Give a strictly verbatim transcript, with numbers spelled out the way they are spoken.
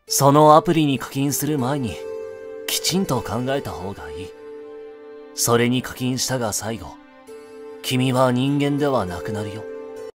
そのアプリに課金する前に、きちんと考えた方がいい。それに課金したが最後、君は人間ではなくなるよ。